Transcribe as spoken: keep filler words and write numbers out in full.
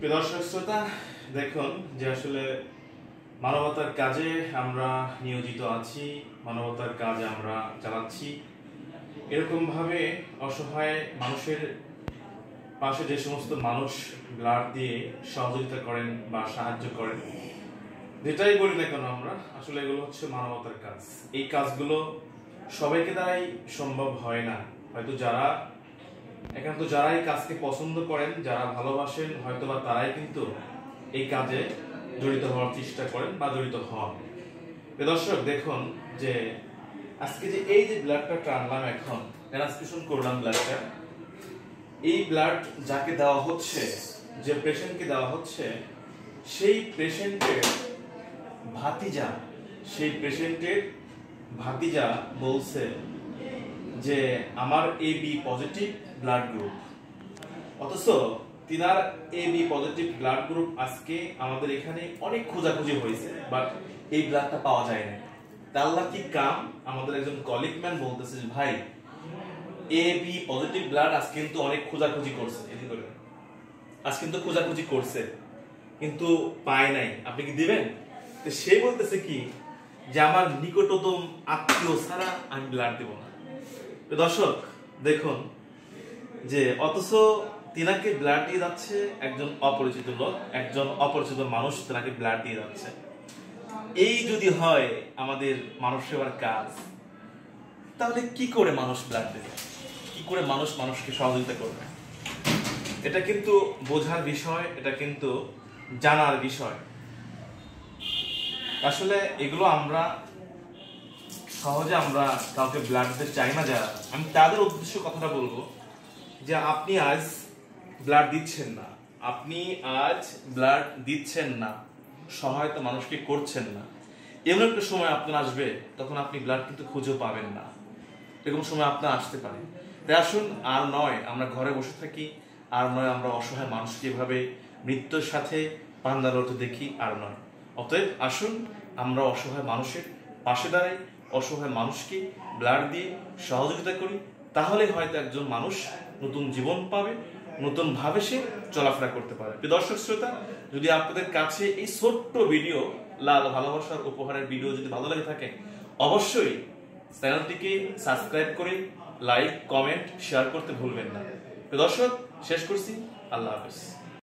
প্রিয় দর্শক শ্রোতা, দেখুন যে আসলে মানবতার কাজে আমরা নিয়োজিত আছি, মানবতার কাজ আমরা চালাচ্ছি। এরকম ভাবে অসহায় মানুষের পাশে যে সমস্ত মানুষ ব্লাড দিয়ে সহযোগিতা করেন বা সাহায্য করেন, যেটাই বলি না কেন আমরা, আসলে এগুলো হচ্ছে মানবতার কাজ। এই কাজগুলো সবাইকে দ্বারাই সম্ভব হয় না। হয়তো যারা একান্ত যারা এই কাজকে পছন্দ করেন, যারা ভালোবাসেন, হয়তো বা তারাই কিন্তু এই কাজে জড়িত হওয়ার চেষ্টা করেন বা জড়িত হন। দর্শক দেখুন যে আজকে যে এই যে ব্লাডটা টানলাম, এখন ট্রান্সফিউশন করলাম ব্লাডটা, এই ব্লাড যাকে দেওয়া হচ্ছে, যে পেশেন্টকে দেওয়া হচ্ছে, সেই পেশেন্টের ভাতিজা সেই পেশেন্টের ভাতিজা বলছে যে আমার A B positive blood group. অথচ তিনার A B positive blood group আজকে আমাদের এখানে অনেক খোঁজাখুঁজি হয়েছে, বাট এই ব্লাডটা পাওয়া যায় না। আল্লাহ কি কাম, আমাদের একজন কলিগ ম্যান বলতেছে যে ভাই এ বি পজিটিভ ব্লাড আজ কিন্তু অনেক খোঁজাখুঁজি করছে, এদিকে করে আজ কিন্তু খোঁজাখুঁজি করছে কিন্তু পায় নাই, আপনি কি দিবেন? তো সে বলতেছে কি যে আমার নিকটতম আত্মীয় ছাড়া আমি ব্লাড দেব না। দর্শক দেখুন যে অথচ তিনাকে ব্লাড দিয়ে যাচ্ছে একজন অপরিচিত লোক, একজন অপরিচিত মানুষ তিনাকে ব্লাড দিয়ে যাচ্ছে। এই যদি হয় আমাদের মানুষ সেবার কাজ, তাহলে কি করে মানুষ ব্লাড দেবে, কি করে মানুষ মানুষকে সহযোগিতা করবে? এটা কিন্তু বোঝার বিষয়, এটা কিন্তু জানার বিষয়। আসলে এগুলো আমরা সহজে আমরা কাউকে ব্লাড দিতে চাই না যারা, আমি তাদের উদ্দেশ্য কথাটা বলবো যে আপনি আজ ব্লাড দিচ্ছেন না, আপনি আজ ব্লাড দিচ্ছেন না, সহায়তা মানুষকে করছেন না, এমন একটা সময় আপনার আসবে তখন আপনি ব্লাড কিন্তু খুঁজেও পাবেন না। এরকম সময় আপনার আসতে পারে। তাই আসুন, আর নয় আমরা ঘরে বসে থাকি, আর নয় আমরা অসহায় মানুষকে এভাবে মৃত্যুর সাথে পাঞ্জা লড়তে দেখি, আর নয়। অতএব আসুন আমরা অসহায় মানুষের পাশে দাঁড়াই, অসহায় মানুষকে ব্লাড দিয়ে সহযোগিতা করি, তাহলে হয়তো একজন মানুষ নতুন জীবন পাবে, নতুন ভাবে সে চলাফেরা করতে পারে। দর্শক শ্রোতা, যদি আপনাদের কাছে এই ছোট্ট ভিডিও, লাল ভালোবাসার উপহারের ভিডিও যদি ভালো লাগে থাকে, অবশ্যই চ্যানেলটিকে সাবস্ক্রাইব করে লাইক, কমেন্ট, শেয়ার করতে ভুলবেন না। দর্শক শেষ করছি, আল্লাহ হাফেজ।